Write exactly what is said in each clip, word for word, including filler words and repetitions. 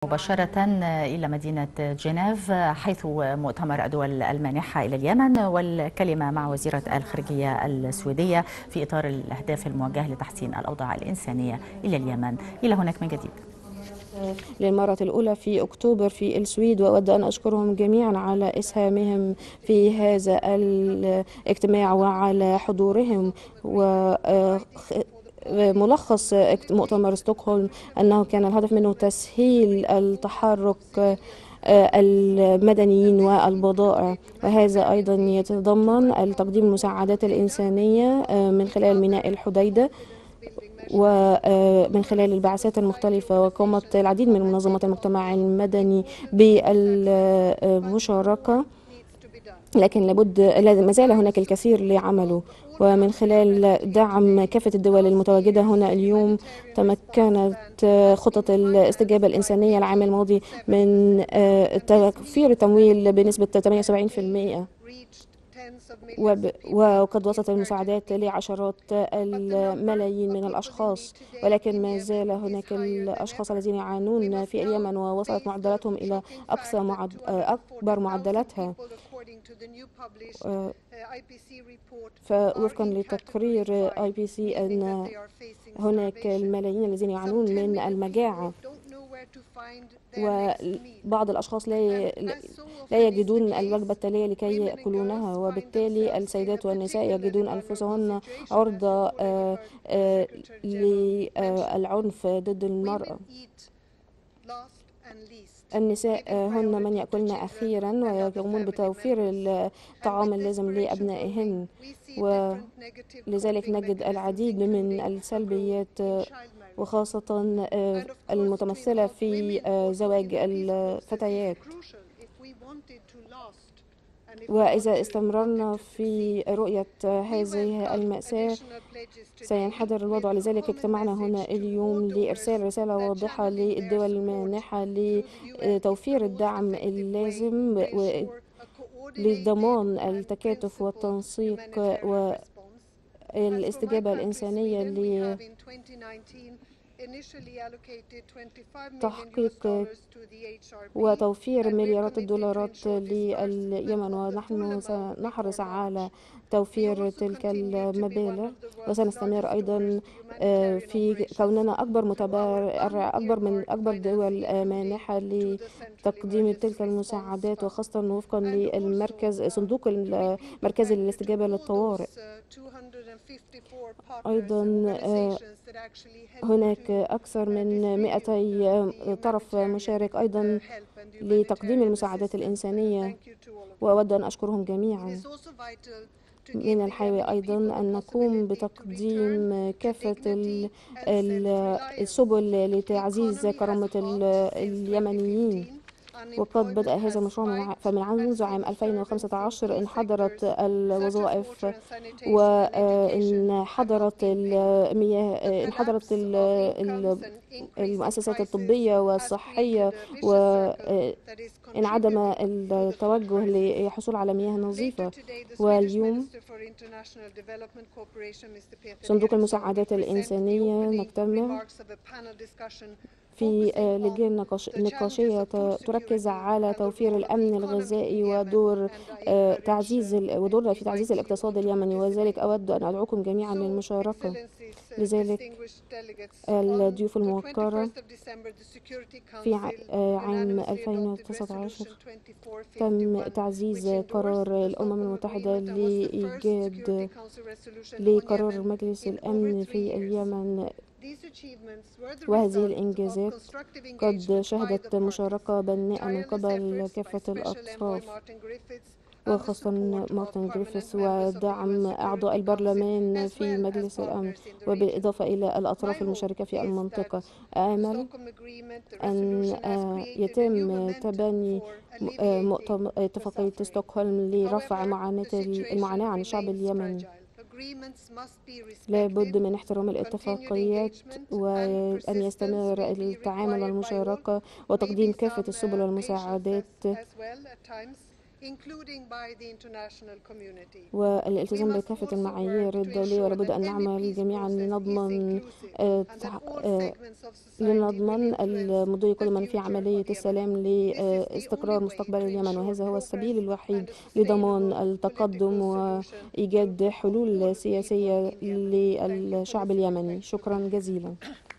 مباشرة إلى مدينة جنيف حيث مؤتمر الدول المانحة إلى اليمن والكلمة مع وزيرة الخارجية السويدية في إطار الأهداف الموجهة لتحسين الأوضاع الإنسانية إلى اليمن. إلى هناك من جديد. للمرة الأولى في أكتوبر في السويد، وأود أن أشكرهم جميعا على إسهامهم في هذا الاجتماع وعلى حضورهم. و ملخص مؤتمر ستوكهولم أنه كان الهدف منه تسهيل التحرك المدنيين والبضائع، وهذا أيضا يتضمن تقديم المساعدات الإنسانية من خلال ميناء الحديدة ومن خلال البعثات المختلفة. وقامت العديد من منظمات المجتمع المدني بالمشاركة، لكن لابد ما زال هناك الكثير لعمله. ومن خلال دعم كافة الدول المتواجدة هنا اليوم، تمكنت خطط الاستجابة الإنسانية العام الماضي من توفير التمويل بنسبة ثمانية وسبعين بالمئة، وقد وصلت المساعدات لعشرات الملايين من الأشخاص، ولكن ما زال هناك الأشخاص الذين يعانون في اليمن، ووصلت معدلاتهم إلى أقصى معد... أكبر معدلاتها. فوفقا لتقرير آي بي سي أن هناك الملايين الذين يعانون من المجاعة، وبعض الأشخاص لا لا يجدون الوجبة التالية لكي يأكلونها، وبالتالي السيدات والنساء يجدون أنفسهن عرضة للعنف ضد المرأة. النساء هن من يأكلن أخيرا ويقومون بتوفير الطعام اللازم لأبنائهن، ولذلك نجد العديد من السلبيات، وخاصة المتمثلة في زواج الفتيات. وإذا استمررنا في رؤية هذه المأساة سينحدر الوضع. لذلك اجتمعنا هنا اليوم لإرسال رسالة واضحة للدول المانحة لتوفير الدعم اللازم لضمان التكاتف والتنسيق والاستجابة الإنسانية لتحقيق وتوفير مليارات الدولارات لليمن، ونحن سنحرص على توفير تلك المبالغ، وسنستمر أيضا في كوننا أكبر متبرع أكبر من أكبر دول مانحة لتقديم تلك المساعدات، وخاصة وفقا للمركز صندوق المركزي للاستجابة للطوارئ. أيضا هناك أكثر من مئتي طرف مشارك أيضا لتقديم المساعدات الإنسانية، وأود أن أشكرهم جميعا. من الحيوي أيضا أن نقوم بتقديم كافة السبل لتعزيز كرامة اليمنيين، وقد بدأ هذا المشروع فمن منذ عام ألفين وخمسة عشر انحدرت الوظائف وانحدرت المياه، انحدرت المؤسسات الطبية والصحية، وانعدم التوجه للحصول على مياه نظيفة. واليوم صندوق المساعدات الإنسانية نجتمع في لجان نقاشية تركز على توفير الأمن الغذائي ودور تعزيز ودورنا في تعزيز الاقتصاد اليمني، وذلك أود أن أدعوكم جميعا للمشاركة. لذلك الضيوف الموقرة في عام ألفين وتسعة عشر تم تعزيز قرار الأمم المتحدة لإيجاد لقرار مجلس الأمن في اليمن، وهذه الإنجازات قد شهدت مشاركة بناءة من قبل كافة الأطراف، وخاصة مارتن غريفيث، ودعم أعضاء البرلمان في مجلس الأمن، وبالإضافة إلى الأطراف المشاركة في المنطقة. آمل أن يتم تبني اتفاقية ستوكهولم لرفع معاناة المعاناة عن الشعب اليمني. لا بد من احترام الاتفاقيات، وأن يستمر التعامل والمشاركة وتقديم كافة السبل والمساعدات والالتزام بكافة المعايير الدولية. ولابد أن نعمل جميعا لنضمن آه، آه، لنضمن المضي قدما في عملية السلام لاستقرار مستقبل اليمن، وهذا هو السبيل الوحيد لضمان التقدم وإيجاد حلول سياسية للشعب اليمني. شكرا جزيلا.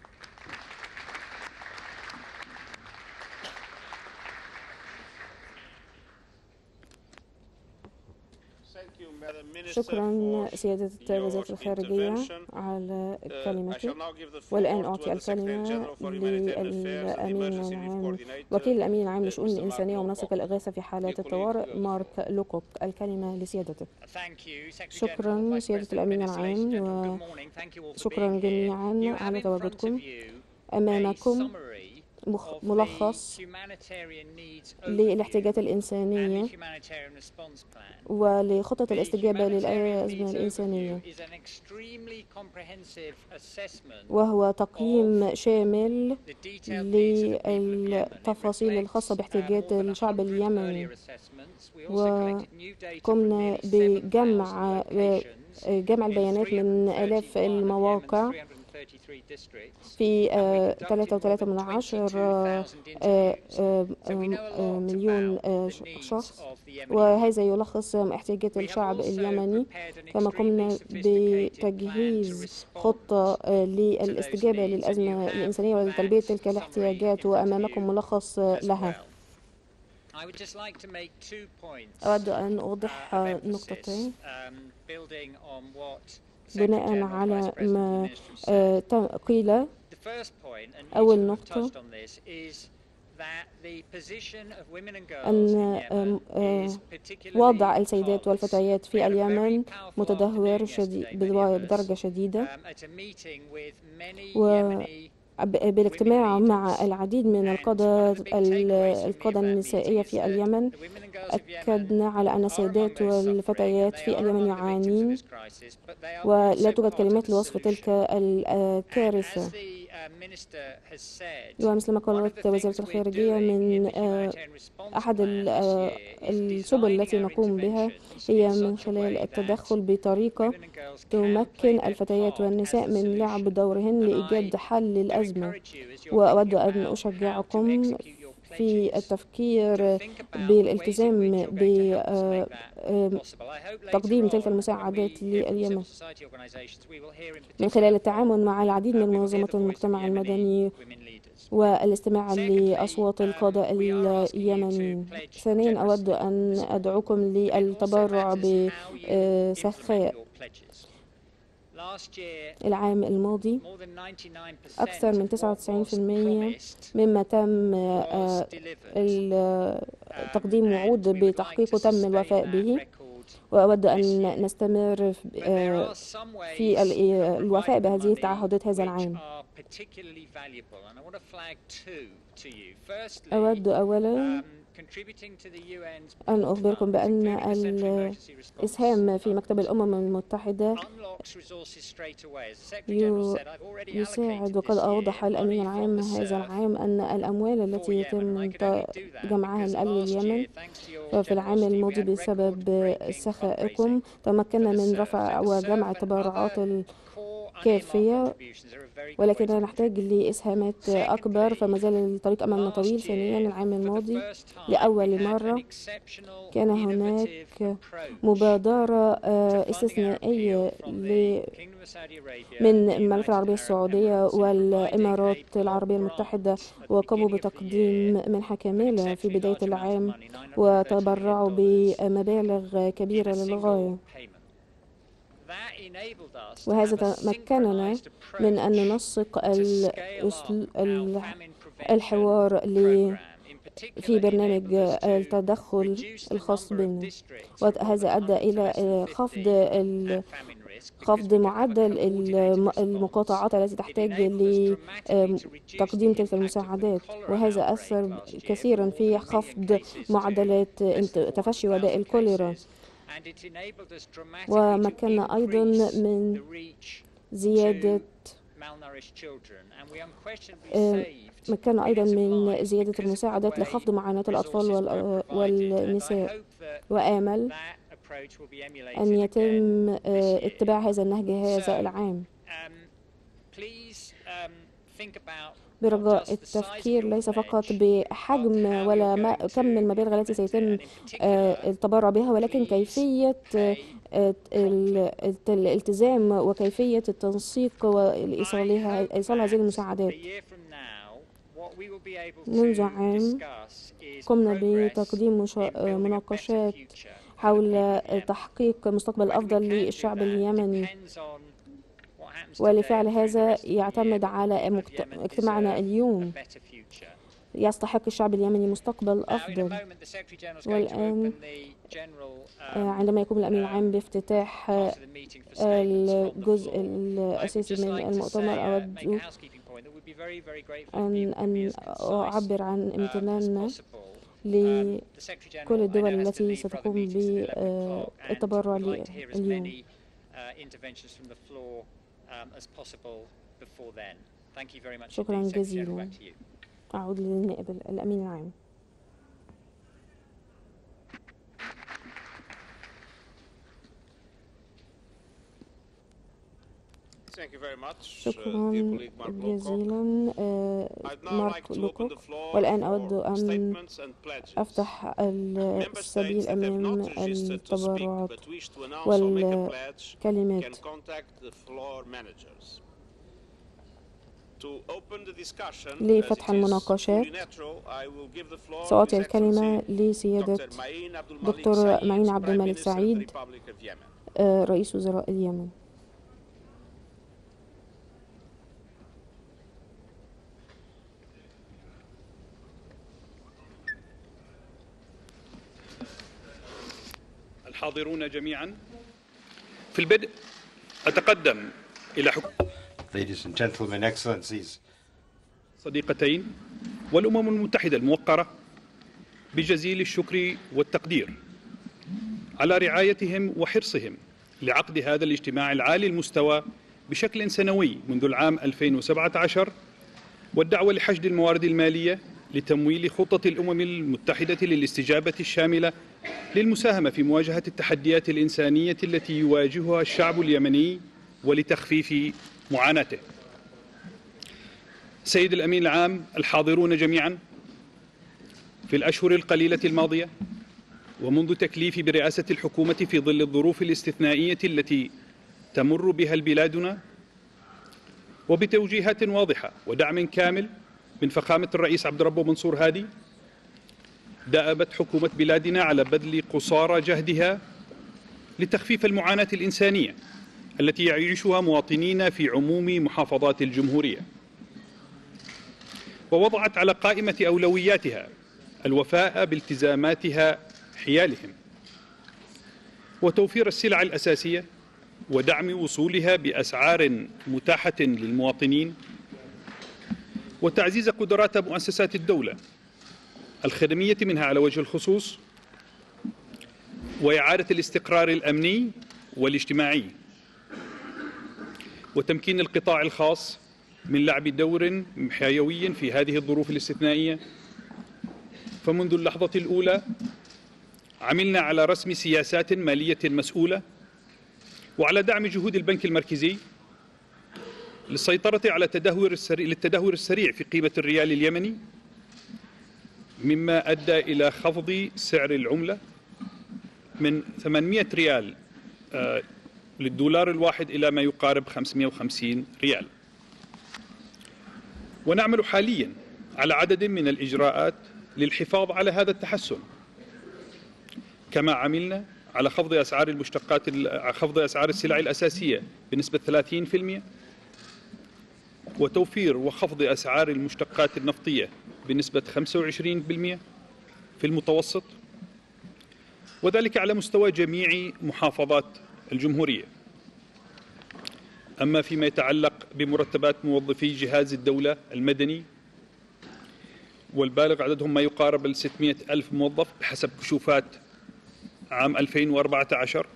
شكرا سيادة وزيرة الخارجية على كلمتك. والآن أعطي الكلمة للأمين العام وكيل الأمين العام لشؤون الإنسانية ومنسق الإغاثة في حالات الطوارئ مارك لوكوك. الكلمة لسيادتك. شكرا سيادة الأمين العام، وشكرا جميعا على تواجدكم. أمامكم ملخص للاحتياجات الإنسانية ولخطة الاستجابة للأزمة الإنسانية، وهو تقييم شامل للتفاصيل الخاصة باحتياجات الشعب اليمني. وقمنا بجمع جمع البيانات من آلاف المواقع في ثلاثة وثلاثة من عشر مليون شخص، وهذا يلخص احتياجات الشعب اليمني. كما قمنا بتجهيز خطة للاستجابة للأزمة الإنسانية ولتلبية تلك الاحتياجات، وأمامكم ملخص لها. أود أن أوضح نقطتين بناء على ما قيل. أول نقطة أن وضع السيدات والفتيات في اليمن متدهور شديد بدرجة شديدة، و بالاجتماع مع العديد من القادة القادة النسائية في اليمن أكدنا على أن السيدات والفتيات في اليمن يعانين، ولا توجد كلمات لوصف تلك الكارثة. ومثل ما قالت وزيرة الخارجية، من أحد السبل التي نقوم بها هي من خلال التدخل بطريقة تمكن الفتيات والنساء من لعب دورهن لإيجاد حل للأزمة. وأود أن أشجعكم في التفكير بالالتزام بتقديم تلك المساعدات لليمن من خلال التعاون مع العديد من منظمات المجتمع المدني والاستماع لأصوات القادة اليمنيين. ثانيا، أود أن أدعوكم للتبرع بسخاء. العام الماضي أكثر من تسعة وتسعين بالمئة مما تم تقديم وعود بتحقيقه تم الوفاء به، وأود أن نستمر في الوفاء بهذه التعهدات هذا العام. أود أولا أن أخبركم بأن الإسهام في مكتب الأمم المتحدة يساعد، وقد أوضح الأمين العام هذا العام أن الأموال التي يتم جمعها لأهل اليمن في العام الماضي بسبب سخائكم تمكنا من رفع وجمع التبرعات الكافية، ولكننا نحتاج لإسهامات أكبر، فما زال الطريق أمامنا طويل. ثانيا، العام الماضي لأول مرة كان هناك مبادرة استثنائية من المملكة العربية السعودية والإمارات العربية المتحدة، وقاموا بتقديم منحة كاملة في بداية العام وتبرعوا بمبالغ كبيرة للغاية. وهذا مكننا من أن ننسق الحوار في برنامج التدخل الخاص بنا، وهذا أدى إلى خفض خفض معدل المقاطعات التي تحتاج لتقديم تلك المساعدات، وهذا أثر كثيرا في خفض معدلات تفشي وباء الكوليرا. ومكننا أيضا من زيادة مكننا أيضا من زيادة المساعدات لخفض معاناة الأطفال والنساء. وآمل أن يتم اتباع هذا النهج هذا العام، برجاء التفكير ليس فقط بحجم ولا ما كم المبالغ التي سيتم التبرع بها، ولكن كيفية الالتزام وكيفية التنسيق وإيصالها إيصال هذه المساعدات. منذ عام قمنا بتقديم مناقشات حول تحقيق مستقبل أفضل للشعب اليمني، ولفعل هذا يعتمد على اجتماعنا اليوم. يستحق الشعب اليمني مستقبل أفضل. والآن عندما يقوم الأمين العام بافتتاح الجزء الأساسي من المؤتمر، أود أن أن أعبر عن امتناننا لكل الدول التي ستقوم بالتبرع اليوم. شكرا جزيلا. أعود للنائب الأمين العام. شكرا جزيلا مارك لوكوك. والآن أود أن أفتح السبيل أمام التبرعات والكلمات. لفتح المناقشات سأعطي الكلمة لسيادة دكتور معين عبد الملك سعيد، رئيس وزراء اليمن. الحاضرون جميعا، في البدء أتقدم إلى حكم Ladies and gentlemen, excellencies. صديقتين والأمم المتحدة الموقرة بجزيل الشكر والتقدير على رعايتهم وحرصهم لعقد هذا الاجتماع العالي المستوى بشكل سنوي منذ العام ألفين وسبعة عشر، والدعوة لحشد الموارد المالية لتمويل خطة الأمم المتحدة للاستجابة الشاملة للمساهمة في مواجهة التحديات الإنسانية التي يواجهها الشعب اليمني ولتخفيف معاناته. سيد الأمين العام، الحاضرون جميعا، في الأشهر القليلة الماضية ومنذ تكليفي برئاسة الحكومة في ظل الظروف الاستثنائية التي تمر بها بلادنا، وبتوجيهات واضحة ودعم كامل من فخامة الرئيس عبد الرب منصور هادي، دأبت حكومة بلادنا على بذل قصارى جهدها لتخفيف المعاناة الإنسانية التي يعيشها مواطنين في عموم محافظات الجمهورية، ووضعت على قائمة أولوياتها الوفاء بالتزاماتها حيالهم، وتوفير السلع الأساسية ودعم وصولها بأسعار متاحة للمواطنين، وتعزيز قدرات مؤسسات الدولة الخدمية منها على وجه الخصوص، وإعادة الاستقرار الأمني والاجتماعي، وتمكين القطاع الخاص من لعب دور حيوي في هذه الظروف الاستثنائية. فمنذ اللحظة الأولى عملنا على رسم سياسات مالية مسؤولة وعلى دعم جهود البنك المركزي للسيطرة على التدهور السريع للتدهور السريع في قيمة الريال اليمني، مما أدى إلى خفض سعر العملة من ثمانمئة ريال للدولار الواحد إلى ما يقارب خمسمئة وخمسين ريال. ونعمل حاليا على عدد من الإجراءات للحفاظ على هذا التحسن، كما عملنا على خفض أسعار المشتقات خفض أسعار السلع الأساسية بنسبة ثلاثين بالمئة، وتوفير وخفض أسعار المشتقات النفطية بنسبة خمسة وعشرين بالمئة في المتوسط، وذلك على مستوى جميع محافظات الجمهورية. أما فيما يتعلق بمرتبات موظفي جهاز الدولة المدني، والبالغ عددهم ما يقارب ال ستمئة ألف موظف بحسب كشوفات عام ألفين وأربعة عشر،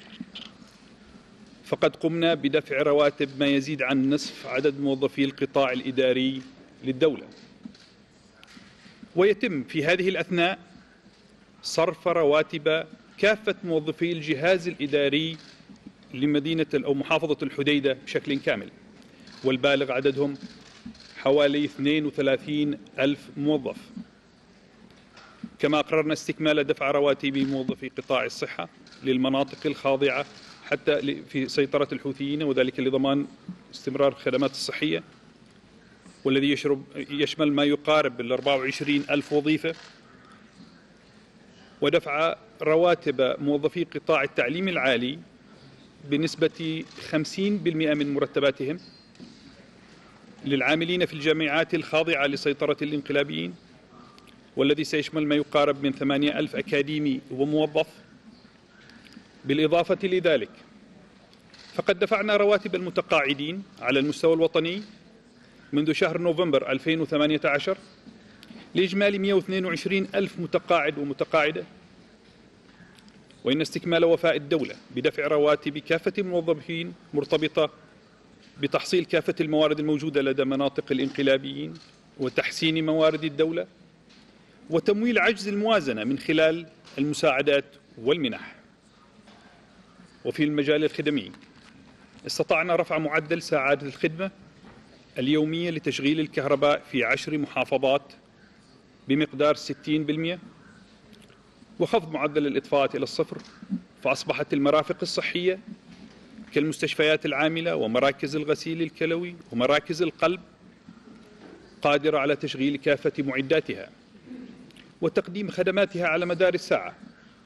فقد قمنا بدفع رواتب ما يزيد عن نصف عدد موظفي القطاع الإداري للدولة. ويتم في هذه الأثناء صرف رواتب كافة موظفي الجهاز الإداري لمدينة أو محافظة الحديدة بشكل كامل، والبالغ عددهم حوالي اثنين وثلاثين ألف موظف. كما أقررنا استكمال دفع رواتب موظفي قطاع الصحة للمناطق الخاضعة حتى في سيطرة الحوثيين، وذلك لضمان استمرار الخدمات الصحية، والذي يشرب يشمل ما يقارب ال أربعة وعشرين ألف وظيفة، ودفع رواتب موظفي قطاع التعليم العالي بنسبة خمسين بالمئة من مرتباتهم للعاملين في الجامعات الخاضعة لسيطرة الانقلابيين، والذي سيشمل ما يقارب من ثمانية ألف أكاديمي وموظف. بالإضافة لذلك فقد دفعنا رواتب المتقاعدين على المستوى الوطني منذ شهر نوفمبر ألفين وثمانية عشر لإجمالي مئة واثنين وعشرين ألف متقاعد ومتقاعدة. وإن استكمال وفاء الدولة بدفع رواتب كافة الموظفين مرتبطة بتحصيل كافة الموارد الموجودة لدى مناطق الانقلابيين وتحسين موارد الدولة وتمويل عجز الموازنة من خلال المساعدات والمنح. وفي المجال الخدمي استطعنا رفع معدل ساعات الخدمة اليومية لتشغيل الكهرباء في عشر محافظات بمقدار ستين بالمئة، وخفض معدل الإطفاءات إلى الصفر، فأصبحت المرافق الصحية كالمستشفيات العاملة ومراكز الغسيل الكلوي ومراكز القلب قادرة على تشغيل كافة معداتها وتقديم خدماتها على مدار الساعة.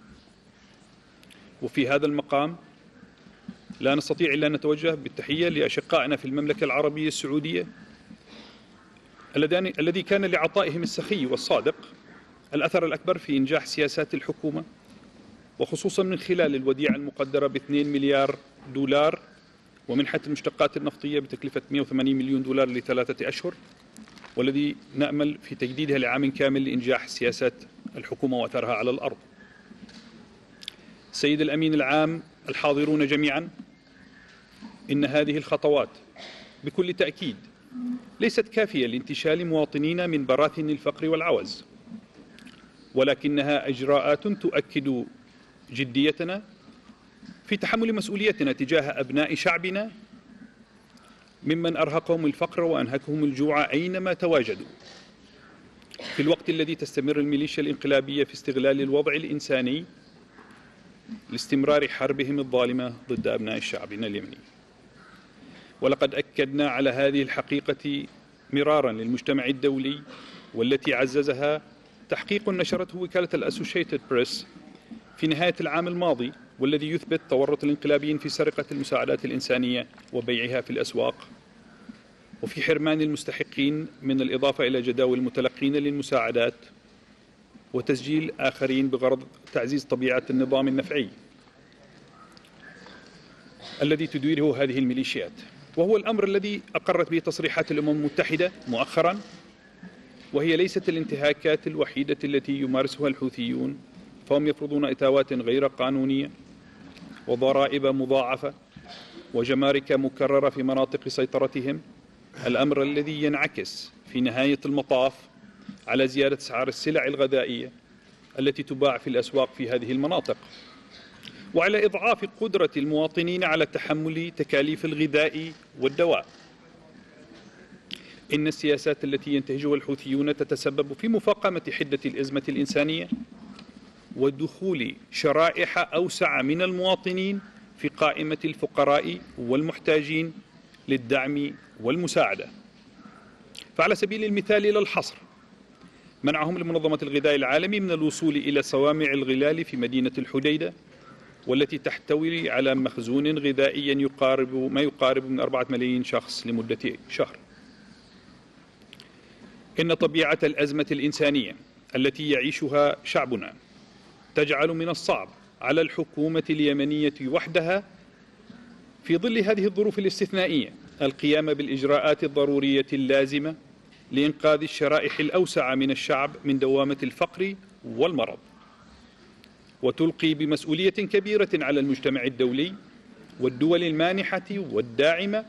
وفي هذا المقام لا نستطيع إلا أن نتوجه بالتحية لأشقائنا في المملكة العربية السعودية الذي كان لعطائهم السخي والصادق الأثر الأكبر في إنجاح سياسات الحكومة، وخصوصا من خلال الوديعة المقدرة باثنين مليار دولار ومنحة المشتقات النفطية بتكلفة مئة وثمانين مليون دولار لثلاثة أشهر، والذي نأمل في تجديدها لعام كامل لإنجاح سياسات الحكومة وأثرها على الأرض. سيد الأمين العام، الحاضرون جميعا، إن هذه الخطوات بكل تأكيد ليست كافية لانتشال مواطنينا من براثن الفقر والعوز، ولكنها إجراءات تؤكد جديتنا في تحمل مسؤوليتنا تجاه أبناء شعبنا ممن أرهقهم الفقر وأنهكهم الجوع أينما تواجدوا، في الوقت الذي تستمر الميليشيا الانقلابية في استغلال الوضع الإنساني لاستمرار حربهم الظالمة ضد أبناء شعبنا اليمني. ولقد أكدنا على هذه الحقيقة مرارا للمجتمع الدولي، والتي عززها تحقيق نشرته وكالة الأسوشيتد بريس في نهاية العام الماضي، والذي يثبت تورط الانقلابيين في سرقة المساعدات الإنسانية وبيعها في الأسواق، وفي حرمان المستحقين من الإضافة إلى جداول المتلقين للمساعدات، وتسجيل آخرين بغرض تعزيز طبيعة النظام النفعي الذي تديره هذه الميليشيات. وهو الأمر الذي أقرت به تصريحات الأمم المتحدة مؤخرا، وهي ليست الانتهاكات الوحيدة التي يمارسها الحوثيون، فهم يفرضون إتاوات غير قانونية وضرائب مضاعفة وجمارك مكررة في مناطق سيطرتهم، الأمر الذي ينعكس في نهاية المطاف على زيادة أسعار السلع الغذائية التي تباع في الأسواق في هذه المناطق، وعلى إضعاف قدرة المواطنين على تحمل تكاليف الغذاء والدواء. إن السياسات التي ينتهجها الحوثيون تتسبب في مفاقمة حدة الأزمة الإنسانية ودخول شرائح أوسع من المواطنين في قائمة الفقراء والمحتاجين للدعم والمساعدة. فعلى سبيل المثال لا الحصر، منعهم لمنظمة الغذاء العالمي من الوصول إلى صوامع الغلال في مدينة الحديدة، والتي تحتوي على مخزون غذائي يقارب ما يقارب من أربعة ملايين شخص لمدة شهر. إن طبيعة الأزمة الإنسانية التي يعيشها شعبنا تجعل من الصعب على الحكومة اليمنية وحدها في ظل هذه الظروف الاستثنائية القيام بالإجراءات الضرورية اللازمة لإنقاذ الشرائح الأوسع من الشعب من دوامة الفقر والمرض، وتلقي بمسؤولية كبيرة على المجتمع الدولي والدول المانحة والداعمة.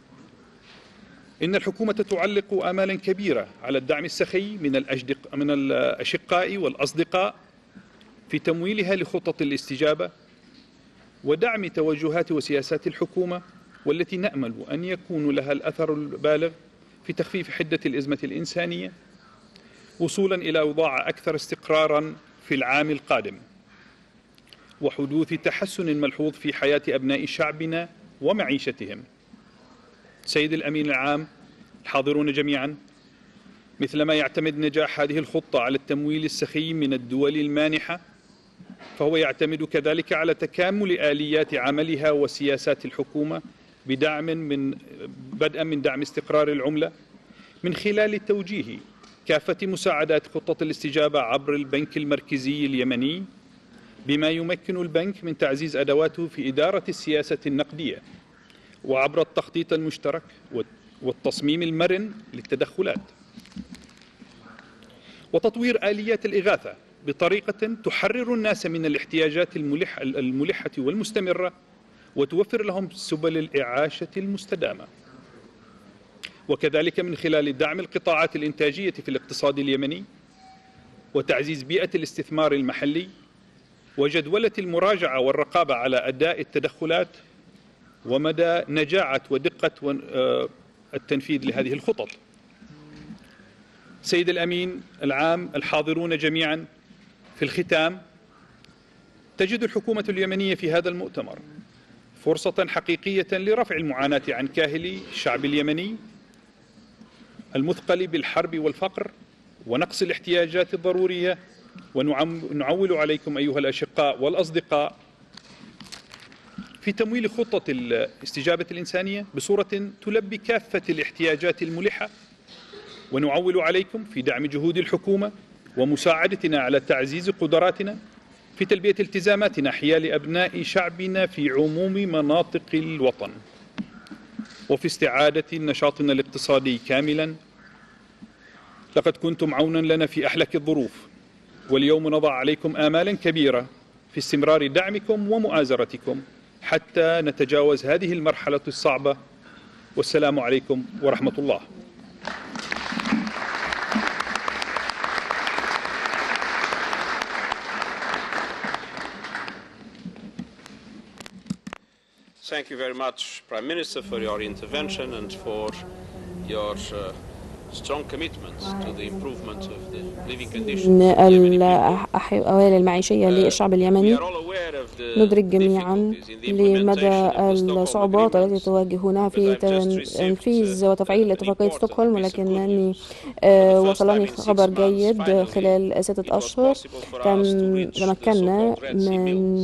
إن الحكومة تعلق آمالا كبيرة على الدعم السخي من من الأشقاء والأصدقاء في تمويلها لخطط الاستجابة ودعم توجهات وسياسات الحكومة، والتي نأمل أن يكون لها الأثر البالغ في تخفيف حدة الأزمة الإنسانية، وصولا إلى أوضاع أكثر استقرارا في العام القادم، وحدوث تحسن ملحوظ في حياة أبناء شعبنا ومعيشتهم. سيد الأمين العام، الحاضرون جميعا، مثلما يعتمد نجاح هذه الخطة على التمويل السخي من الدول المانحة، فهو يعتمد كذلك على تكامل آليات عملها وسياسات الحكومة بدعم من بدءا من دعم استقرار العملة من خلال توجيه كافة مساعدات خطة الاستجابة عبر البنك المركزي اليمني، بما يمكن البنك من تعزيز أدواته في إدارة السياسة النقدية، وعبر التخطيط المشترك والتصميم المرن للتدخلات، وتطوير آليات الإغاثة بطريقة تحرر الناس من الاحتياجات الملحة, الملحة والمستمرة، وتوفر لهم سبل الإعاشة المستدامة، وكذلك من خلال دعم القطاعات الإنتاجية في الاقتصاد اليمني، وتعزيز بيئة الاستثمار المحلي، وجدولة المراجعة والرقابة على أداء التدخلات ومدى نجاعة ودقة التنفيذ لهذه الخطط. سيد الأمين العام، الحاضرون جميعا، في الختام، تجد الحكومة اليمنية في هذا المؤتمر فرصة حقيقية لرفع المعاناة عن كاهل الشعب اليمني المثقل بالحرب والفقر ونقص الاحتياجات الضرورية، ونعول عليكم أيها الأشقاء والأصدقاء في تمويل خطة الاستجابة الإنسانية بصورة تلبي كافة الاحتياجات الملحة، ونعول عليكم في دعم جهود الحكومة ومساعدتنا على تعزيز قدراتنا في تلبية التزاماتنا حيال أبناء شعبنا في عموم مناطق الوطن، وفي استعادة نشاطنا الاقتصادي كاملا. لقد كنتم عونا لنا في أحلك الظروف، واليوم نضع عليكم آمالا كبيرة في استمرار دعمكم ومؤازرتكم حتى نتجاوز هذه المرحلة الصعبة. والسلام عليكم ورحمة الله. Thank you very much, Prime Minister, for your intervention and for your uh, strong commitment to the improvement of the living conditions of the Yemeni people. الأحوال المعيشية للشعب اليمني. ندرك جميعا لمدى الصعوبات التي تواجهونها في تنفيذ وتفعيل اتفاقية ستوكهولم، ولكنني وصلني خبر جيد. خلال ستة أشهر تمكنا من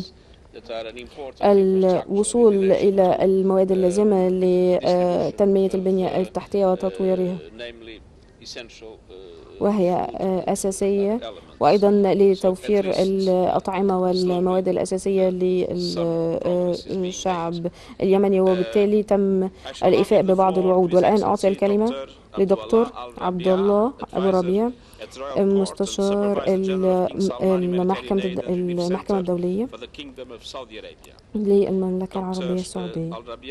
الوصول إلى المواد اللازمة لتنمية البنية التحتية وتطويرها، وهي أساسية، وأيضا لتوفير الأطعمة والمواد الأساسية للشعب اليمني، وبالتالي تم الإيفاء ببعض الوعود. والآن أعطي الكلمة لدكتور عبد الله أبو ربيع، مستشار المحكمة المحكمة الدولية للمملكة العربية السعودية.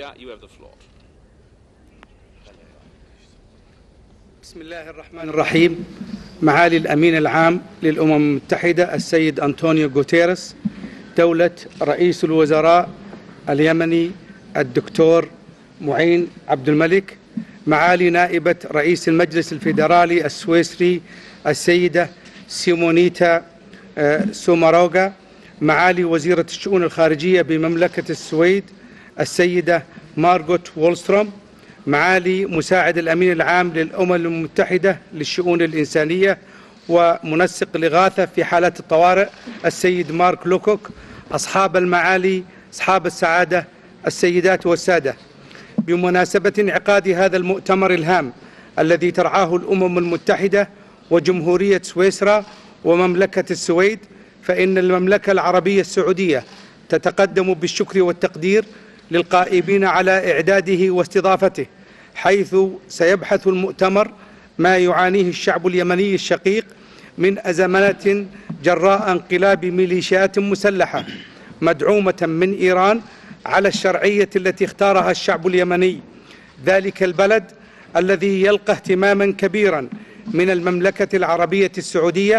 بسم الله الرحمن الرحيم. معالي الأمين العام للأمم المتحدة السيد أنطونيو غوتيريس، دولة رئيس الوزراء اليمني الدكتور معين عبد الملك، معالي نائبة رئيس المجلس الفيدرالي السويسري السيدة سيمونيتا سوماروغا، معالي وزيرة الشؤون الخارجية بمملكة السويد السيدة مارغوت وولستروم، معالي مساعد الأمين العام للأمم المتحدة للشؤون الإنسانية ومنسق الإغاثة في حالات الطوارئ السيد مارك لوكوك، أصحاب المعالي، أصحاب السعادة، السيدات والسادة، بمناسبة انعقاد هذا المؤتمر الهام الذي ترعاه الأمم المتحدة وجمهورية سويسرا ومملكة السويد، فإن المملكة العربية السعودية تتقدم بالشكر والتقدير للقائمين على إعداده واستضافته، حيث سيبحث المؤتمر ما يعانيه الشعب اليمني الشقيق من أزمات جراء انقلاب ميليشيات مسلحة مدعومة من إيران على الشرعية التي اختارها الشعب اليمني، ذلك البلد الذي يلقى اهتماما كبيرا من المملكة العربية السعودية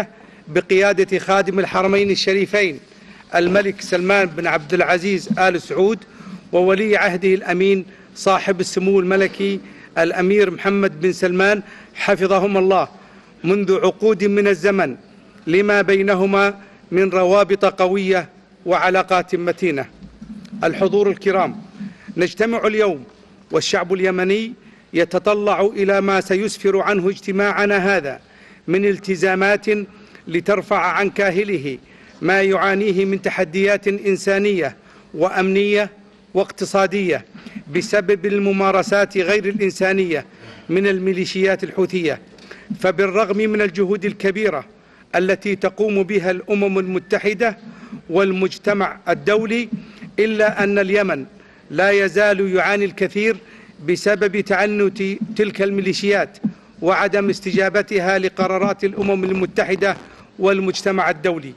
بقيادة خادم الحرمين الشريفين الملك سلمان بن عبد العزيز آل سعود وولي عهده الأمين صاحب السمو الملكي الأمير محمد بن سلمان حفظهم الله منذ عقود من الزمن لما بينهما من روابط قوية وعلاقات متينة. الحضور الكرام، نجتمع اليوم والشعب اليمني يتطلع إلى ما سيسفر عنه اجتماعنا هذا من التزامات لترفع عن كاهله ما يعانيه من تحديات إنسانية وأمنية واقتصادية بسبب الممارسات غير الإنسانية من الميليشيات الحوثية. فبالرغم من الجهود الكبيرة التي تقوم بها الأمم المتحدة والمجتمع الدولي، إلا أن اليمن لا يزال يعاني الكثير بسبب تعنت تلك الميليشيات وعدم استجابتها لقرارات الأمم المتحدة والمجتمع الدولي.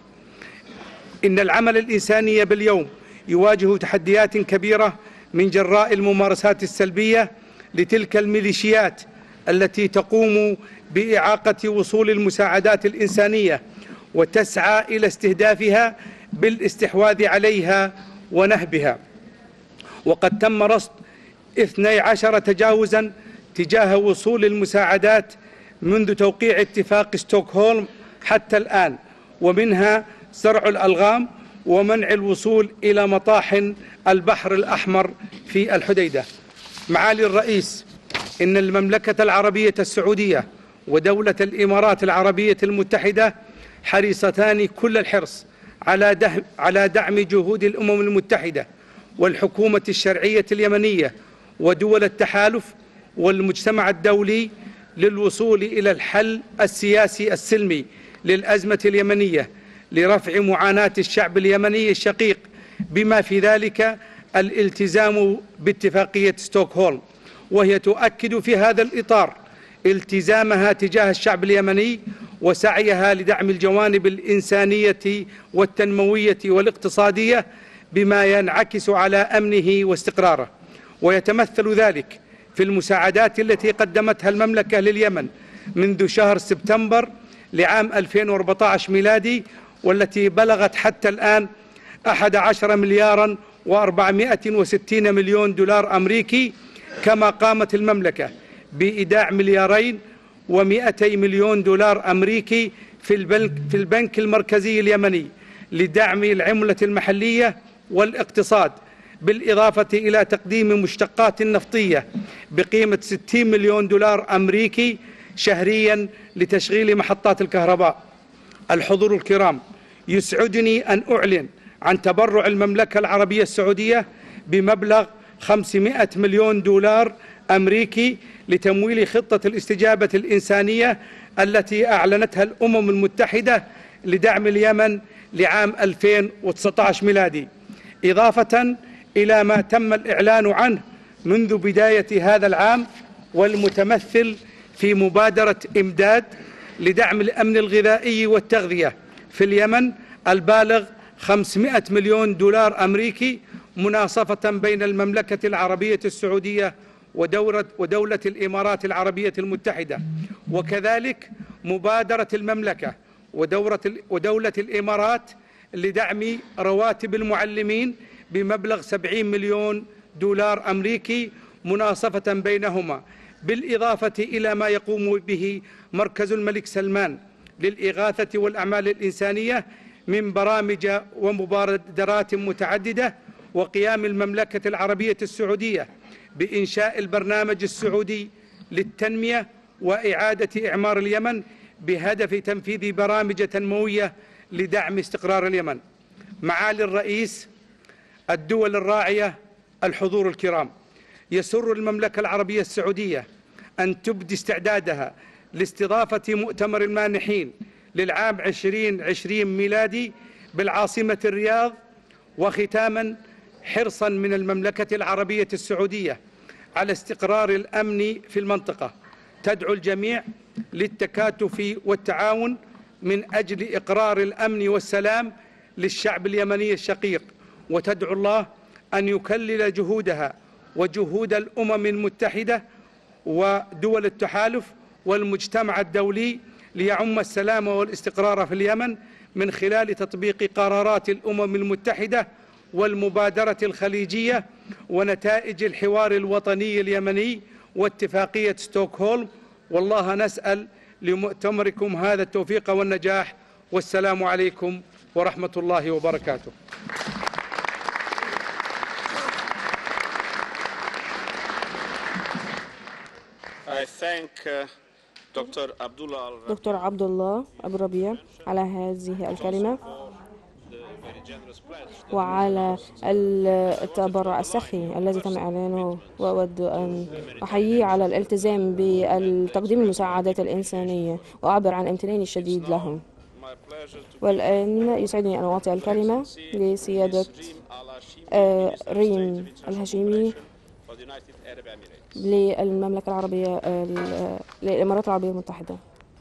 إن العمل الإنساني باليوم يواجه تحديات كبيرة من جراء الممارسات السلبية لتلك الميليشيات التي تقوم بإعاقة وصول المساعدات الإنسانية وتسعى إلى استهدافها بالاستحواذ عليها ونهبها. وقد تم رصد اثني عشر تجاوزا تجاه وصول المساعدات منذ توقيع اتفاق ستوكهولم حتى الآن، ومنها زرع الألغام ومنع الوصول إلى مطاحن البحر الأحمر في الحديدة. معالي الرئيس، إن المملكة العربية السعودية ودولة الإمارات العربية المتحدة حريصتان كل الحرص على دعم جهود الأمم المتحدة والحكومة الشرعية اليمنية ودول التحالف والمجتمع الدولي للوصول إلى الحل السياسي السلمي للأزمة اليمنية لرفع معاناة الشعب اليمني الشقيق، بما في ذلك الالتزام باتفاقية ستوكهولم، وهي تؤكد في هذا الإطار التزامها تجاه الشعب اليمني وسعيها لدعم الجوانب الإنسانية والتنموية والاقتصادية بما ينعكس على أمنه واستقراره. ويتمثل ذلك في المساعدات التي قدمتها المملكة لليمن منذ شهر سبتمبر لعام ألفين وأربعة عشر ميلادي، والتي بلغت حتى الآن أحد عشر مليارا وأربعمائة وستين مليون دولار أمريكي. كما قامت المملكة بإيداع مليارين ومئتي مليون دولار أمريكي في البنك, في البنك المركزي اليمني لدعم العملة المحلية والاقتصاد، بالإضافة إلى تقديم مشتقات نفطية بقيمة ستين مليون دولار أمريكي شهريا لتشغيل محطات الكهرباء. الحضور الكرام، يسعدني أن أعلن عن تبرع المملكة العربية السعودية بمبلغ خمسمائة مليون دولار أمريكي لتمويل خطة الاستجابة الإنسانية التي أعلنتها الأمم المتحدة لدعم اليمن لعام ألفين وتسعة عشر ميلادي، إضافة إلى ما تم الإعلان عنه منذ بداية هذا العام والمتمثل في مبادرة إمداد لدعم الأمن الغذائي والتغذية في اليمن البالغ خمسمائة مليون دولار أمريكي، مناصفة بين المملكة العربية السعودية ودولة, ودولة الإمارات العربية المتحدة. وكذلك مبادرة المملكة ودولة, ودولة الإمارات لدعم رواتب المعلمين بمبلغ سبعين مليون دولار أمريكي، مناصفة بينهما، بالإضافة إلى ما يقوم به مركز الملك سلمان للإغاثة والأعمال الإنسانية من برامج ومبادرات متعددة. وقيام المملكة العربية السعودية بإنشاء البرنامج السعودي للتنمية وإعادة إعمار اليمن بهدف تنفيذ برامج تنموية لدعم استقرار اليمن. معالي الرئيس، الدول الراعية، الحضور الكرام، يسر المملكة العربية السعودية أن تبدي استعدادها لاستضافة مؤتمر المانحين للعام ألفين وعشرين ميلادي بالعاصمة الرياض. وختاما، حرصا من المملكة العربية السعودية على استقرار الأمن في المنطقة، تدعو الجميع للتكاتف والتعاون من أجل إقرار الأمن والسلام للشعب اليمني الشقيق، وتدعو الله أن يكلل جهودها وجهود الأمم المتحدة ودول التحالف والمجتمع الدولي ليعم السلام والاستقرار في اليمن من خلال تطبيق قرارات الأمم المتحدة والمبادرة الخليجية ونتائج الحوار الوطني اليمني واتفاقية ستوكهولم. والله نسأل لمؤتمركم هذا التوفيق والنجاح، والسلام عليكم ورحمة الله وبركاته. I thank uh, دكتور عبد الله دكتور عبد الله أبو الربيع على هذه الكلمة وعلى التبرع السخي الذي تم إعلانه، وأود أن أحييه على الالتزام بتقديم المساعدات الإنسانية وأعبر عن امتناني الشديد لهم. والآن يسعدني أن أعطي الكلمة لسيادة ريم الهاشمي للمملكة العربية للإمارات العربية المتحدة.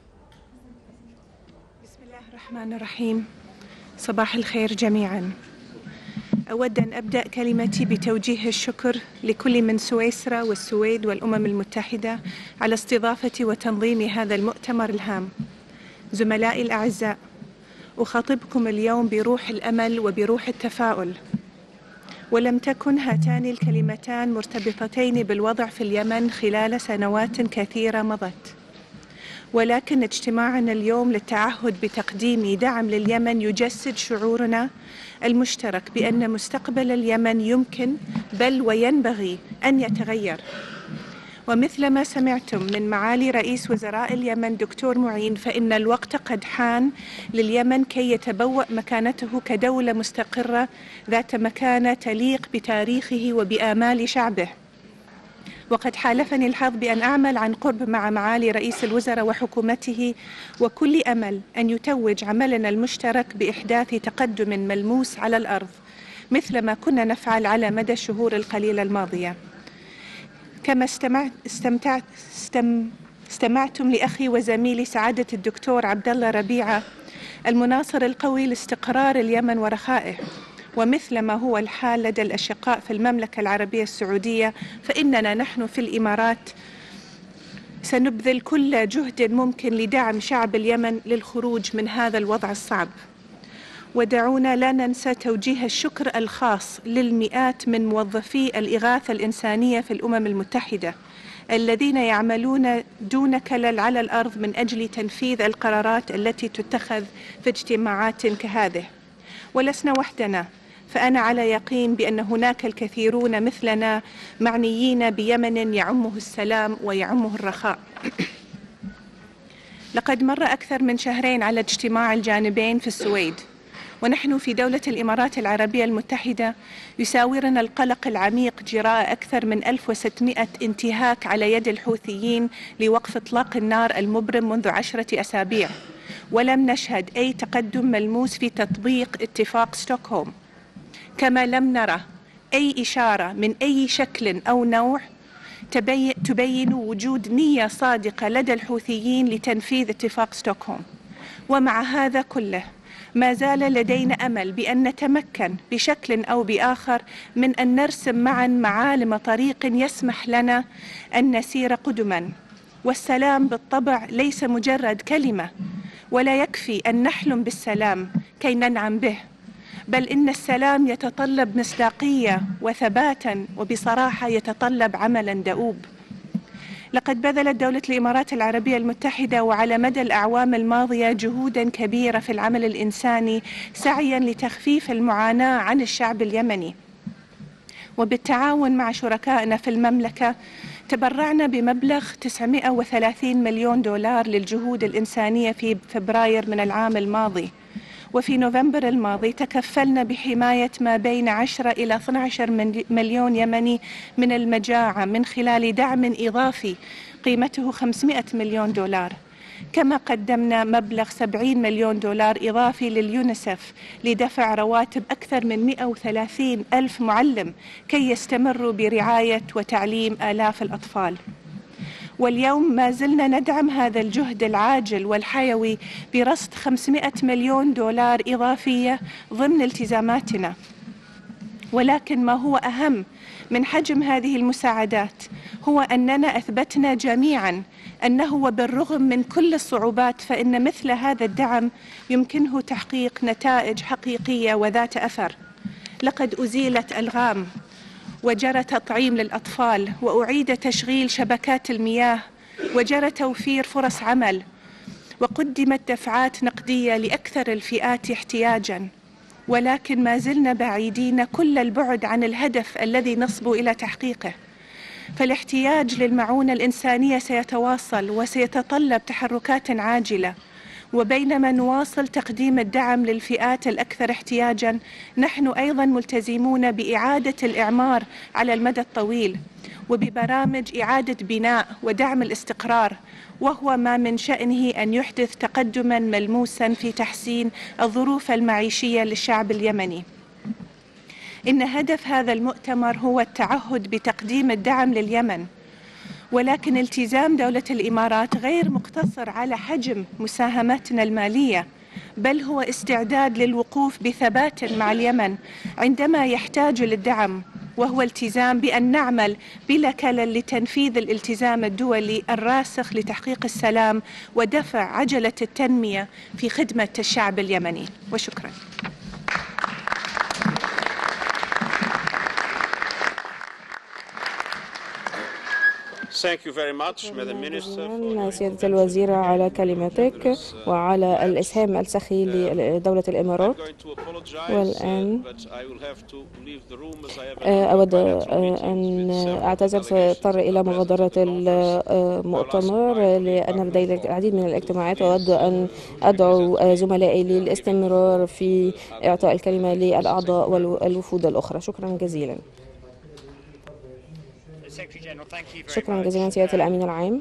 بسم الله الرحمن الرحيم. صباح الخير جميعا. أود أن أبدأ كلمتي بتوجيه الشكر لكل من سويسرا والسويد والأمم المتحدة على استضافة وتنظيم هذا المؤتمر الهام. زملائي الأعزاء، أخاطبكم اليوم بروح الأمل وبروح التفاؤل. ولم تكن هاتان الكلمتان مرتبطتين بالوضع في اليمن خلال سنوات كثيرة مضت، ولكن اجتماعنا اليوم للتعهد بتقديم دعم لليمن يجسد شعورنا المشترك بأن مستقبل اليمن يمكن بل وينبغي أن يتغير. ومثلما سمعتم من معالي رئيس وزراء اليمن دكتور معين، فإن الوقت قد حان لليمن كي يتبوأ مكانته كدولة مستقرة ذات مكانة تليق بتاريخه وبآمال شعبه. وقد حالفني الحظ بأن أعمل عن قرب مع معالي رئيس الوزراء وحكومته، وكل أمل أن يتوج عملنا المشترك بإحداث تقدم ملموس على الأرض مثلما كنا نفعل على مدى الشهور القليلة الماضية. كما استمعت استمتعت استم استمعتم لأخي وزميلي سعادة الدكتور عبد الله ربيعة المناصر القوي لاستقرار اليمن ورخائه، ومثلما هو الحال لدى الأشقاء في المملكة العربية السعودية، فإننا نحن في الإمارات سنبذل كل جهد ممكن لدعم شعب اليمن للخروج من هذا الوضع الصعب. ودعونا لا ننسى توجيه الشكر الخاص للمئات من موظفي الإغاثة الإنسانية في الأمم المتحدة الذين يعملون دون كلل على الأرض من أجل تنفيذ القرارات التي تتخذ في اجتماعات كهذه. ولسنا وحدنا، فأنا على يقين بأن هناك الكثيرون مثلنا معنيين بيمن يعمه السلام ويعمه الرخاء. لقد مر أكثر من شهرين على اجتماع الجانبين في السويد، ونحن في دولة الإمارات العربية المتحدة يساورنا القلق العميق جراء أكثر من ألف وستمئة انتهاك على يد الحوثيين لوقف إطلاق النار المبرم منذ عشرة أسابيع، ولم نشهد أي تقدم ملموس في تطبيق اتفاق ستوكهولم، كما لم نرى أي إشارة من أي شكل أو نوع تبين وجود نية صادقة لدى الحوثيين لتنفيذ اتفاق ستوكهولم. ومع هذا كله ما زال لدينا أمل بأن نتمكن بشكل أو بآخر من أن نرسم معا معالم طريق يسمح لنا أن نسير قدما. والسلام بالطبع ليس مجرد كلمة، ولا يكفي أن نحلم بالسلام كي ننعم به، بل إن السلام يتطلب مصداقية وثباتا، وبصراحة يتطلب عملا دؤوب. لقد بذلت دولة الإمارات العربية المتحدة وعلى مدى الأعوام الماضية جهودا كبيرة في العمل الإنساني سعيا لتخفيف المعاناة عن الشعب اليمني. وبالتعاون مع شركائنا في المملكة تبرعنا بمبلغ تسعمئة وثلاثين مليون دولار للجهود الإنسانية في فبراير من العام الماضي. وفي نوفمبر الماضي تكفلنا بحماية ما بين عشرة إلى اثني عشر مليون يمني من المجاعة من خلال دعم إضافي قيمته خمسمئة مليون دولار. كما قدمنا مبلغ سبعين مليون دولار إضافي لليونيسف لدفع رواتب أكثر من مئة وثلاثين ألف معلم كي يستمروا برعاية وتعليم آلاف الأطفال. واليوم ما زلنا ندعم هذا الجهد العاجل والحيوي برصد خمسمئة مليون دولار إضافية ضمن التزاماتنا. ولكن ما هو أهم من حجم هذه المساعدات هو أننا أثبتنا جميعا أنه وبالرغم من كل الصعوبات فإن مثل هذا الدعم يمكنه تحقيق نتائج حقيقية وذات أثر. لقد أزيلت ألغام وجرى تطعيم للأطفال وأعيد تشغيل شبكات المياه وجرى توفير فرص عمل وقدمت دفعات نقدية لأكثر الفئات احتياجاً، ولكن ما زلنا بعيدين كل البعد عن الهدف الذي نصبو إلى تحقيقه. فالاحتياج للمعونة الإنسانية سيتواصل وسيتطلب تحركات عاجلة، وبينما نواصل تقديم الدعم للفئات الأكثر احتياجاً نحن أيضاً ملتزمون بإعادة الإعمار على المدى الطويل وببرامج إعادة بناء ودعم الاستقرار، وهو ما من شأنه أن يحدث تقدماً ملموساً في تحسين الظروف المعيشية للشعب اليمني. إن هدف هذا المؤتمر هو التعهد بتقديم الدعم لليمن، ولكن التزام دولة الإمارات غير مقتصر على حجم مساهمتنا المالية، بل هو استعداد للوقوف بثبات مع اليمن عندما يحتاج للدعم، وهو التزام بأن نعمل بلا كلل لتنفيذ الالتزام الدولي الراسخ لتحقيق السلام ودفع عجلة التنمية في خدمة الشعب اليمني. وشكرا. Thank you very much, Madam Minister. سيادة الوزيرة على كلمتك وعلى الإسهام السخي لدولة الإمارات. والآن أود أن أعتذر، سأضطر إلى مغادرة المؤتمر لأن لدي العديد من الاجتماعات، وأود أن أدعو زملائي للاستمرار في إعطاء الكلمة للأعضاء والوفود الأخرى. شكرا جزيلا. شكرا جزيلا سيادة الأمين العام.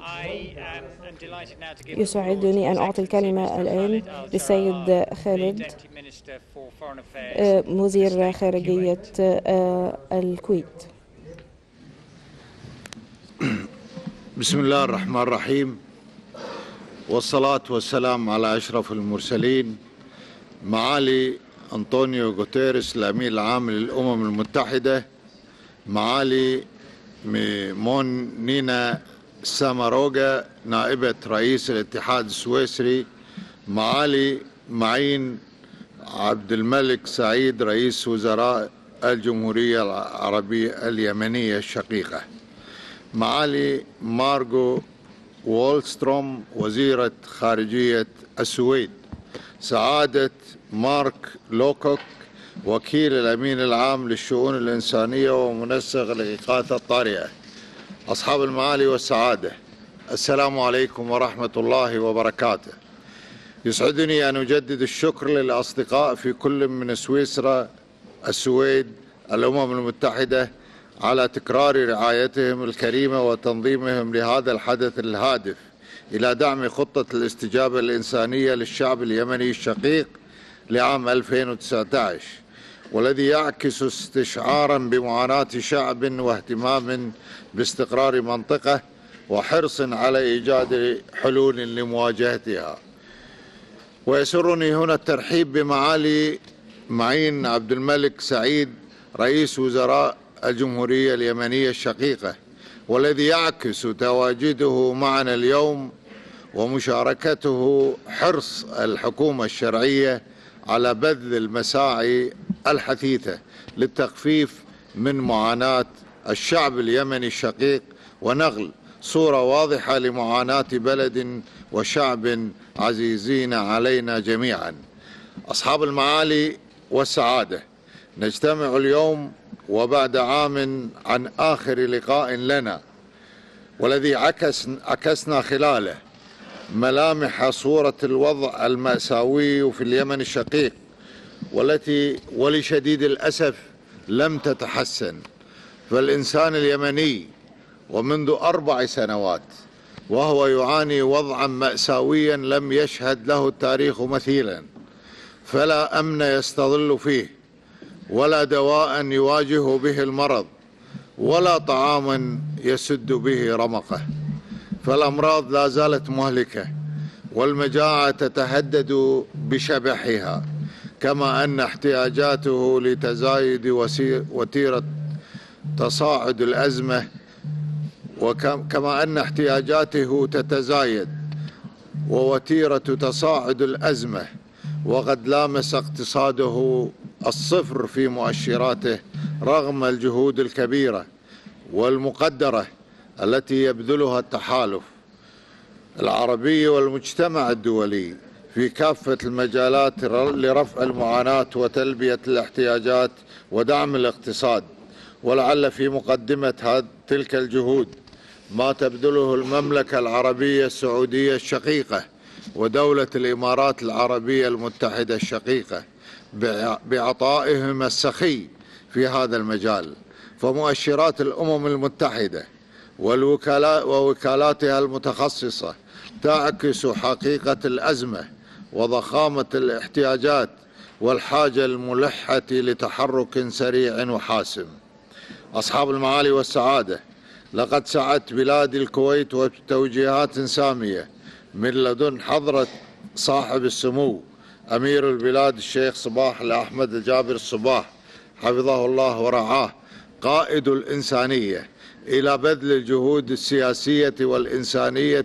يسعدني أن أعطي الكلمة الآن للسيد خالد، وزير خارجية الكويت. بسم الله الرحمن الرحيم، والصلاة والسلام على أشرف المرسلين، معالي أنطونيو غوتيريس الأمين العام للأمم المتحدة، معالي مون نينا ساماروغا نائبة رئيس الاتحاد السويسري، معالي معين عبد الملك سعيد رئيس وزراء الجمهورية العربية اليمنية الشقيقة، معالي مارغو وولستروم وزيرة خارجية السويد، سعادة مارك لوكوك وكيل الأمين العام للشؤون الإنسانية ومنسق الإغاثة الطارئة، أصحاب المعالي والسعادة، السلام عليكم ورحمة الله وبركاته. يسعدني أن أجدد الشكر للأصدقاء في كل من سويسرا، السويد، الأمم المتحدة على تكرار رعايتهم الكريمة وتنظيمهم لهذا الحدث الهادف إلى دعم خطة الاستجابة الإنسانية للشعب اليمني الشقيق لعام ألفين وتسعة عشر، والذي يعكس استشعارا بمعاناة شعب واهتمام باستقرار منطقة وحرص على إيجاد حلول لمواجهتها. ويسرني هنا الترحيب بمعالي معين عبد الملك سعيد رئيس وزراء الجمهورية اليمنية الشقيقة، والذي يعكس تواجده معنا اليوم ومشاركته حرص الحكومة الشرعية على بذل المساعي الحثيثة للتخفيف من معاناة الشعب اليمني الشقيق ونقل صورة واضحة لمعاناة بلد وشعب عزيزين علينا جميعا. أصحاب المعالي والسعادة، نجتمع اليوم وبعد عام عن آخر لقاء لنا، والذي عكس عكسنا خلاله ملامح صورة الوضع المأساوي في اليمن الشقيق، والتي ولشديد الأسف لم تتحسن. فالإنسان اليمني ومنذ أربع سنوات وهو يعاني وضعا مأساويا لم يشهد له التاريخ مثيلا، فلا أمن يستظل فيه، ولا دواء يواجه به المرض، ولا طعاما يسد به رمقه. فالأمراض لا زالت مهلكة، والمجاعة تتهدد بشبحها. كما أن احتياجاته لتزايد وتيرة تصاعد الأزمة وكما أن احتياجاته تتزايد ووتيرة تصاعد الأزمة، وقد لامس اقتصاده الصفر في مؤشراته رغم الجهود الكبيرة والمقدرة التي يبذلها التحالف العربي والمجتمع الدولي في كافة المجالات لرفع المعاناة وتلبية الاحتياجات ودعم الاقتصاد. ولعل في مقدمة تلك الجهود ما تبذله المملكة العربية السعودية الشقيقة ودولة الإمارات العربية المتحدة الشقيقة بعطائهما السخي في هذا المجال. فمؤشرات الأمم المتحدة ووكالاتها المتخصصة تعكس حقيقة الأزمة وضخامة الاحتياجات والحاجة الملحة لتحرك سريع وحاسم. أصحاب المعالي والسعادة، لقد سعت بلاد الكويت وتوجيهات سامية من لدن حضرة صاحب السمو أمير البلاد الشيخ صباح الأحمد الجابر الصباح حفظه الله ورعاه قائد الإنسانية إلى بذل الجهود السياسية والإنسانية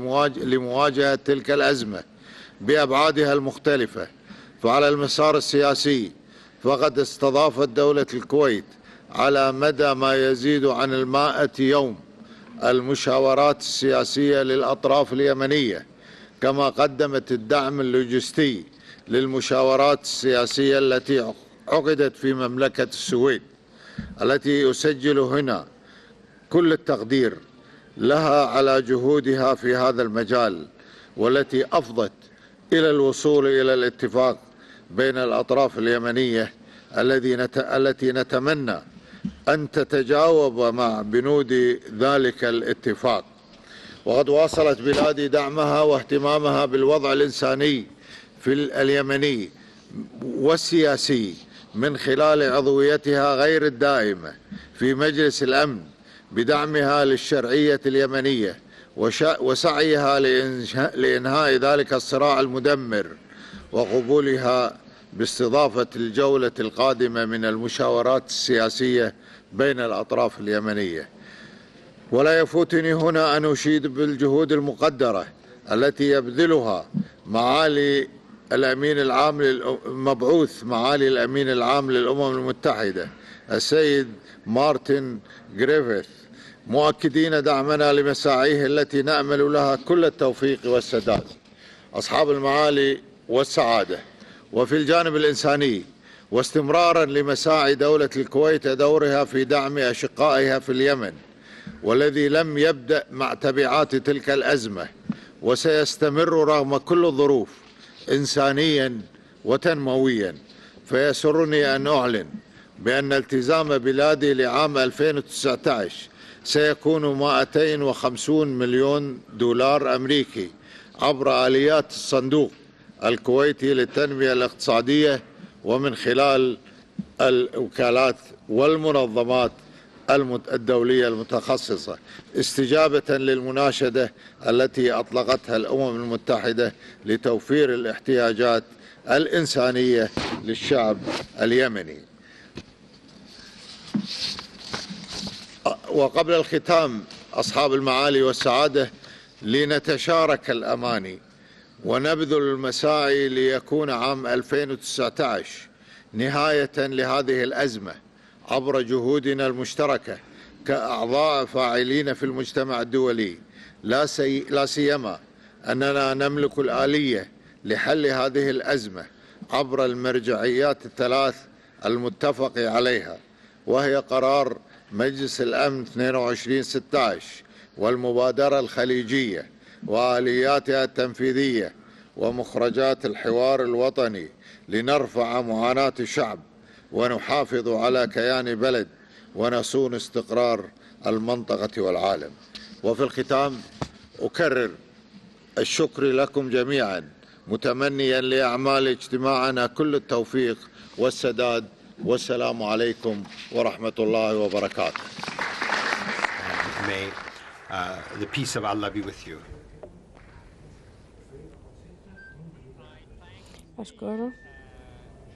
لمواجهة تلك الأزمة بأبعادها المختلفة. فعلى المسار السياسي فقد استضافت دولة الكويت على مدى ما يزيد عن المائة يوم المشاورات السياسية للأطراف اليمنية، كما قدمت الدعم اللوجستي للمشاورات السياسية التي عقدت في مملكة السويد، التي يسجل هنا كل التقدير لها على جهودها في هذا المجال، والتي أفضت إلى الوصول إلى الاتفاق بين الأطراف اليمنية التي نتمنى أن تتجاوب مع بنود ذلك الاتفاق. وقد واصلت بلادي دعمها واهتمامها بالوضع الإنساني في اليمني والسياسي من خلال عضويتها غير الدائمة في مجلس الأمن بدعمها للشرعية اليمنية وسعيها لإنهاء ذلك الصراع المدمر، وقبولها باستضافة الجولة القادمة من المشاورات السياسية بين الأطراف اليمنية. ولا يفوتني هنا أن أشيد بالجهود المقدرة التي يبذلها معالي الأمين العام مبعوث معالي الأمين العام للأمم المتحدة السيد مارتن غريفيث، مؤكدين دعمنا لمساعيه التي نأمل لها كل التوفيق والسداد. أصحاب المعالي والسعادة، وفي الجانب الإنساني واستمرارا لمساعي دولة الكويت دورها في دعم أشقائها في اليمن، والذي لم يبدأ مع تبعات تلك الأزمة وسيستمر رغم كل الظروف إنسانيا وتنمويا، فيسرني أن أعلن بأن التزام بلادي لعام ألفين وتسعة عشر سيكون مئتين وخمسين مليون دولار أمريكي عبر آليات الصندوق الكويتي للتنمية الاقتصادية ومن خلال الوكالات والمنظمات الدولية المتخصصة، استجابة للمناشدة التي أطلقتها الأمم المتحدة لتوفير الاحتياجات الإنسانية للشعب اليمني. وقبل الختام أصحاب المعالي والسعادة، لنتشارك الأماني ونبذل المساعي ليكون عام ألفين وتسعة عشر نهاية لهذه الأزمة عبر جهودنا المشتركة كأعضاء فاعلين في المجتمع الدولي، لا, سي... لا سيما أننا نملك الآلية لحل هذه الأزمة عبر المرجعيات الثلاث المتفق عليها، وهي قرار مجلس الأمن اثنين وعشرين ستة عشر والمبادرة الخليجية وآلياتها التنفيذية ومخرجات الحوار الوطني لنرفع معاناة الشعب ونحافظ على كيان بلد ونصون استقرار المنطقة والعالم. وفي الختام أكرر الشكر لكم جميعا، متمنيا لأعمال اجتماعنا كل التوفيق والسداد، والسلام عليكم ورحمة الله وبركاته. May uh, the peace of Allah be with you. أشكره.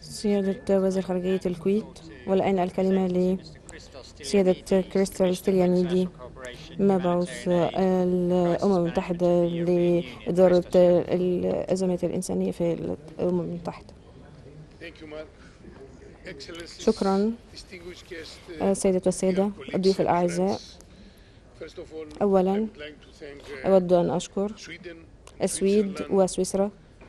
سيادة وزير خارجية الكويت، والآن الكلمة لسيادة كريستال ستيليانيدي مبعوث الأمم المتحدة لإدارة الأزمات الإنسانية في الأمم المتحدة. شكرا السيدة والسادة الضيوف الأعزاء. أولا أود أن أشكر السويد وسويسرا،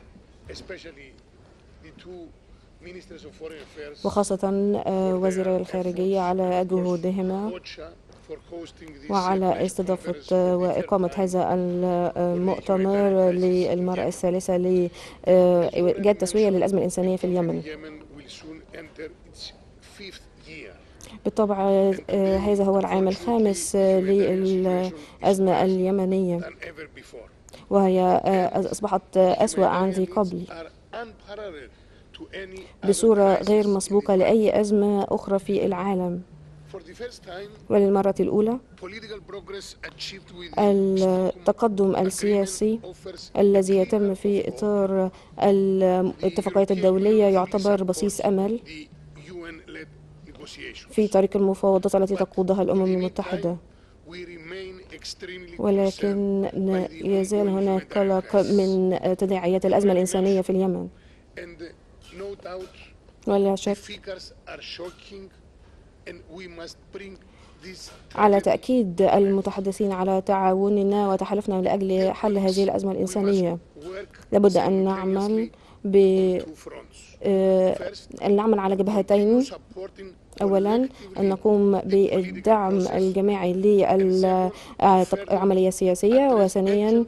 وخاصة وزير الخارجية على جهودهما وعلى استضافة وإقامة هذا المؤتمر للمرة الثالثة لإيجاد تسوية للأزمة الإنسانية في اليمن. بالطبع هذا هو العام الخامس للأزمة اليمنية، وهي أصبحت أسوأ عن ذي قبل بصورة غير مسبوقة لأي أزمة أخرى في العالم. وللمرة الأولى التقدم السياسي الذي يتم في إطار الاتفاقيات الدولية يعتبر بصيص أمل في طريق المفاوضات التي تقودها الأمم المتحدة، ولكن يزال هناك قلق من تداعيات الأزمة الإنسانية في اليمن. ولا شك على تأكيد المتحدثين على تعاوننا وتحالفنا لأجل حل هذه الأزمة الإنسانية. لابد أن نعمل ب أن نعمل على جبهتين. أولا أن نقوم بالدعم الجماعي للعملية السياسية، وثانيا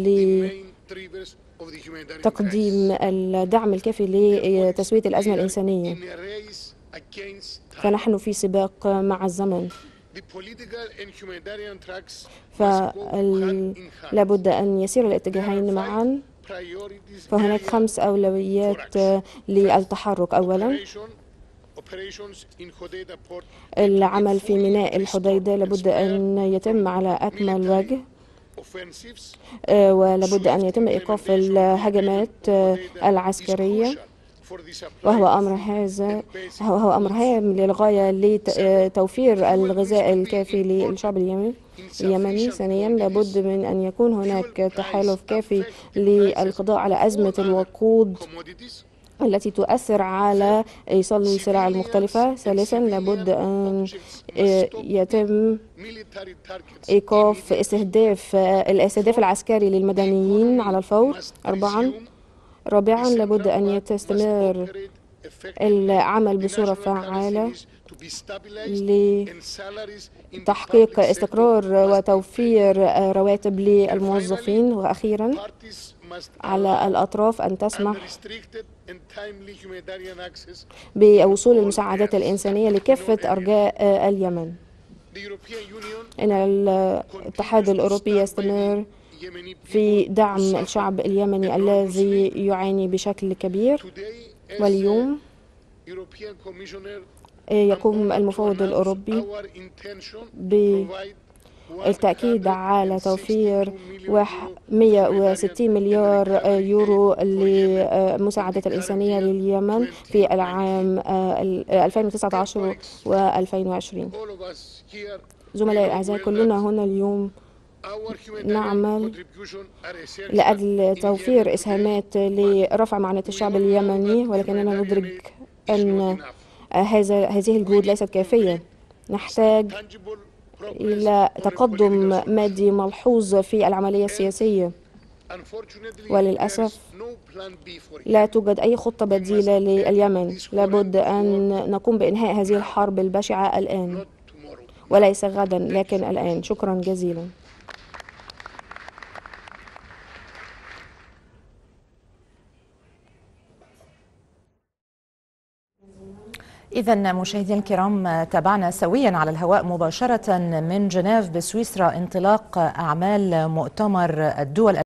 لتقديم الدعم الكافي لتسوية الأزمة الإنسانية. فنحن في سباق مع الزمن، فلابد أن يسير الاتجاهين معا. فهناك خمس أولويات للتحرك. أولا العمل في ميناء الحديدة لابد أن يتم على أكمل وجه، ولابد أن يتم إيقاف الهجمات العسكرية، وهو أمر هذا هو أمر هام للغاية لتوفير الغذاء الكافي للشعب اليمني. اليمني ثانيا لابد من أن يكون هناك تحالف كافي للقضاء على أزمة الوقود التي تؤثر على إيصال السلع المختلفة. ثالثا لابد أن يتم إيقاف استهداف الاستهداف العسكري للمدنيين على الفور. أربعا رابعا لابد أن تستمر العمل بصورة فعالة لتحقيق استقرار وتوفير رواتب للموظفين. وأخيرا على الأطراف أن تسمح بوصول المساعدات الإنسانية لكافة أرجاء اليمن. إن الاتحاد الأوروبي يستمر في دعم الشعب اليمني الذي يعاني بشكل كبير. واليوم يقوم المفوض الأوروبي بالتأكيد على توفير مئة وستين مليار يورو للمساعدات الإنسانية لليمن في العام ألفين وتسعة عشر وألفين وعشرين. زملائي الأعزاء، كلنا هنا اليوم نعمل لأجل توفير إسهامات لرفع معاناة الشعب اليمني، ولكننا ندرك أن هذا هذه الجهود ليست كافية. نحتاج إلى تقدم مادي ملحوظ في العملية السياسية، وللأسف لا توجد أي خطة بديلة لليمن. لابد أن نقوم بإنهاء هذه الحرب البشعة الآن، وليس غدا لكن الآن. شكرا جزيلا. إذا مشاهدينا الكرام، تابعنا سويا على الهواء مباشرة من جنيف بسويسرا انطلاق أعمال مؤتمر الدول